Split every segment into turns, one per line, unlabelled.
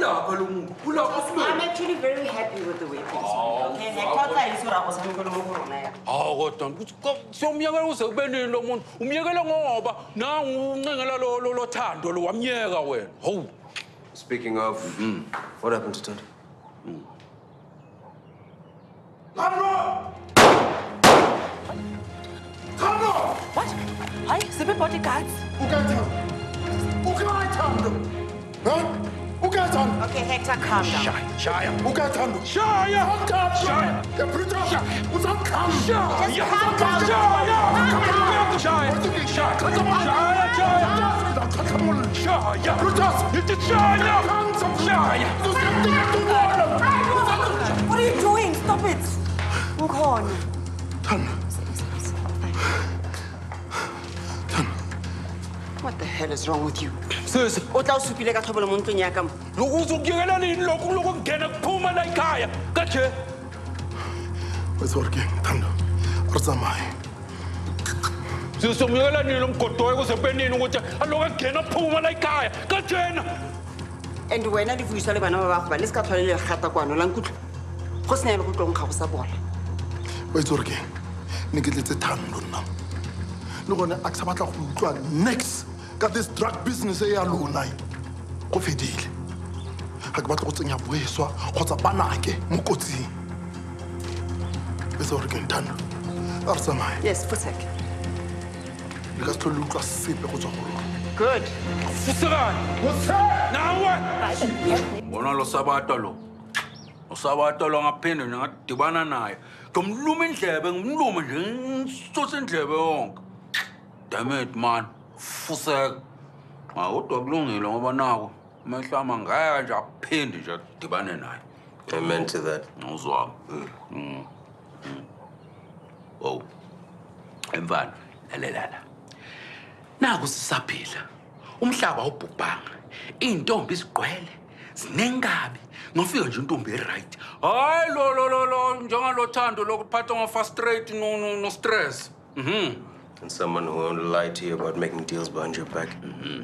I'm actually very happy with the way things are. Okay, ngiyakuthatha isura osamkhulu ngokurona ya.
Hawu kodwa somnyaka usebenini lo muntu umyekela ngoba nangu uncengela lo thando lo wamnyeka wena. Hawu.
Speaking of, what happened to Todd?
Thando! What? Hi, Sibe bodyguards.
Okay, Hector, calm down.
Shaya.
What are you doing? Stop it. Mkhona.
What the hell is wrong with you?
Sis,
Otla usupile ka thobolo mo ntlong ya ka mo.
lokuzukuyekela nini lokhu ngena kuphuma la ekhaya. Kaje.
Wetsorke, Thando. Arsamai.
Sizomyekela nini lo mgodoyo kusebenini ukuthi aloka ngena phuma la ekhaya. Kajena.
And wena di vuisa le bana ba bago ba le ska tlhole le gata kwano la nkutlo. Go sene le go tlong ga go sa bola.
Wetsorke. Ne ke tletse Thando nna. Le gone a ka batla go utlwa next. Got this drug business ya lona go fedile ga ke batla go tsenya boeswa kgotsa banake mo kotsing bese gore ke ntano a re tsamaye
Yes, for sec.
le ka se tlhole le utlwa sepe go tswa go lona
Good.
Fusekani. Nawe. Bona lo sabato lo. Lo sabato lo ngaphinde ngadibana naye. Ngomluma indlebe ngumluma nje ngisusa indlebe yonke. Damn it man. Fuseka. Kodwa kulungile ngoba nako mehlama ngaya nje aphinde nje dibane naye.
Amen to that.
Uzwami. Oh. Emvana lalela. Naku sisaphila. Umhlaba ubhubhanga. Intombi isigqwele. Sinengabi. Ngafika nje intombi eright. Hayi lo njengalo thando lokuphatha ngo-frustrate no stress.
And someone who won't lie to you about making deals behind your back.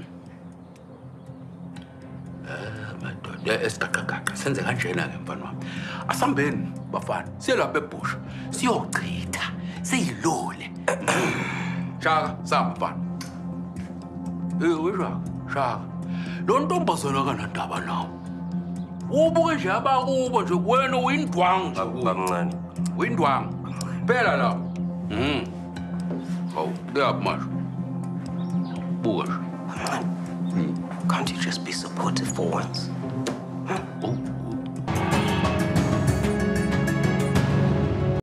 Madoda esitaqaqaqa senze kanjena ke mfana wami. Asambeni bafana. Siyelapha ebush. Siyochitha. Siyilole. Shaka samba mfana. Shaka. Lo ntombazana kanandaba nawo. Ubuke nje abakubo nje wena uyindwanga.
Babncane.
Uyindwanga. Phela la. Oh, kuyaphi manje? Buka nje.
Can't you just be supportive for once?